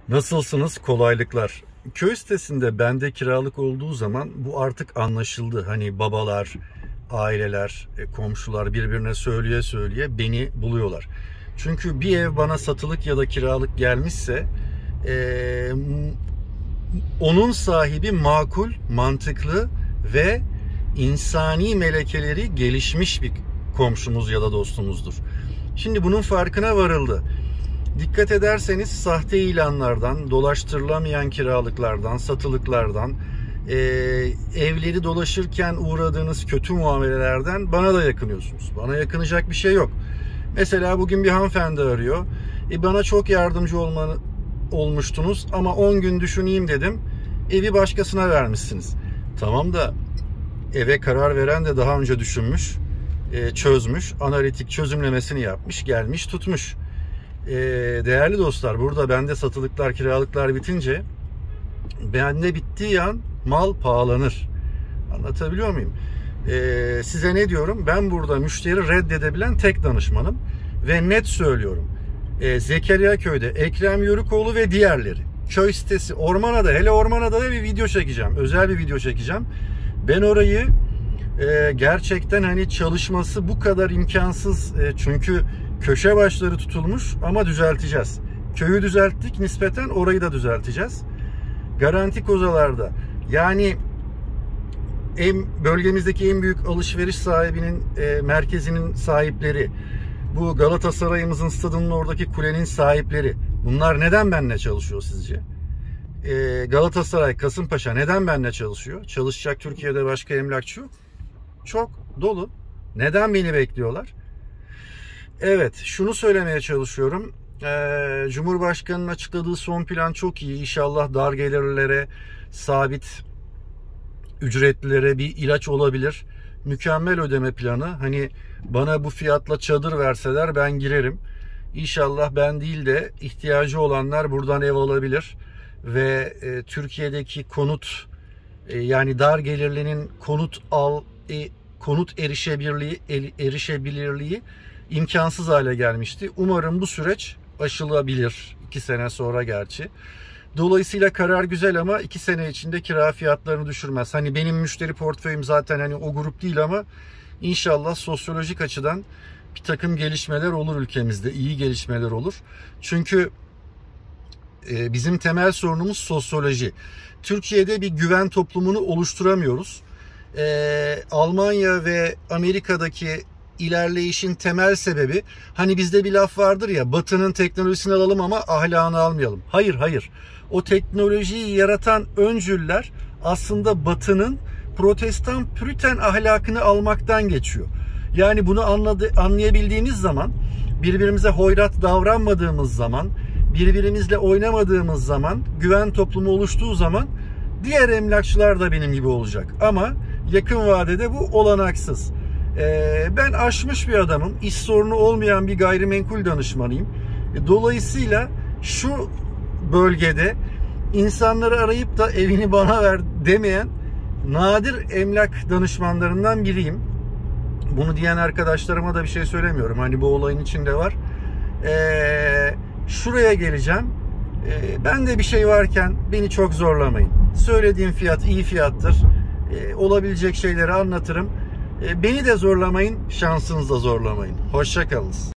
Nasılsınız? Kolaylıklar. Köy sitesinde bende kiralık olduğu zaman bu artık anlaşıldı. Hani babalar, aileler, komşular birbirine söyleye beni buluyorlar. Çünkü bir ev bana satılık ya da kiralık gelmişse onun sahibi makul, mantıklı ve insani melekeleri gelişmiş bir komşumuz ya da dostumuzdur. Şimdi bunun farkına varıldı. Dikkat ederseniz sahte ilanlardan, dolaştırılamayan kiralıklardan, satılıklardan, evleri dolaşırken uğradığınız kötü muamelelerden bana da yakınıyorsunuz. Bana yakınacak bir şey yok. Mesela bugün bir hanımefendi arıyor. Bana çok yardımcı olmuştunuz ama 10 gün düşüneyim dedim. Evi başkasına vermişsiniz. Tamam da eve karar veren de daha önce düşünmüş, çözmüş, analitik çözümlemesini yapmış, gelmiş tutmuş. Değerli dostlar, burada bende satılıklar, kiralıklar bitince bende bittiği an mal pahalanır. Anlatabiliyor muyum? Size ne diyorum? Ben burada müşteri reddedebilen tek danışmanım ve net söylüyorum. Zekeriya Köy'de Ekrem Yörükoğlu ve diğerleri. Köy sitesi Ormanada, hele Ormanada'da bir video çekeceğim. Özel bir video çekeceğim. Ben orayı gerçekten hani çalışması bu kadar imkansız. Çünkü köşe başları tutulmuş ama düzelteceğiz. Köyü düzelttik, nispeten orayı da düzelteceğiz. Garanti kozalarda, yani bölgemizdeki en büyük alışveriş sahibinin merkezinin sahipleri, bu Galatasaray'ımızın stadının oradaki kulenin sahipleri, bunlar neden benimle çalışıyor sizce? Galatasaray, Kasımpaşa neden benimle çalışıyor? Çalışacak Türkiye'de başka emlakçı yok. Çok dolu. Neden beni bekliyorlar? Evet, şunu söylemeye çalışıyorum. Cumhurbaşkanı'nın açıkladığı son plan çok iyi. İnşallah dar gelirlere, sabit ücretlilere bir ilaç olabilir. Mükemmel ödeme planı. Hani bana bu fiyatla çadır verseler ben girerim. İnşallah ben değil de ihtiyacı olanlar buradan ev alabilir. Ve Türkiye'deki konut, yani dar gelirlinin konut erişebilirliği imkansız hale gelmişti. Umarım bu süreç aşılabilir. 2 sene sonra gerçi. Dolayısıyla karar güzel ama 2 sene içinde kira fiyatlarını düşürmez. Hani benim müşteri portföyüm zaten hani o grup değil ama inşallah sosyolojik açıdan bir takım gelişmeler olur ülkemizde. İyi gelişmeler olur. Çünkü bizim temel sorunumuz sosyoloji. Türkiye'de bir güven toplumunu oluşturamıyoruz. Almanya ve Amerika'daki ilerleyişin temel sebebi, hani bizde bir laf vardır ya, Batı'nın teknolojisini alalım ama ahlakını almayalım. Hayır. O teknolojiyi yaratan öncüller aslında Batı'nın Protestan Püriten ahlakını almaktan geçiyor. Yani bunu anlayabildiğimiz zaman, birbirimize hoyrat davranmadığımız zaman, birbirimizle oynamadığımız zaman, güven toplumu oluştuğu zaman diğer emlakçılar da benim gibi olacak. Ama yakın vadede bu olanaksız. Ben aşmış bir adamım. İş sorunu olmayan bir gayrimenkul danışmanıyım. Dolayısıyla şu bölgede insanları arayıp da evini bana ver demeyen nadir emlak danışmanlarından biriyim. Bunu diyen arkadaşlarıma da bir şey söylemiyorum. Hani bu olayın içinde var. Şuraya geleceğim. Ben de bir şey varken beni çok zorlamayın. Söylediğim fiyat iyi fiyattır. Olabilecek şeyleri anlatırım. Beni de zorlamayın, şansınızı da zorlamayın. Hoşça kalın.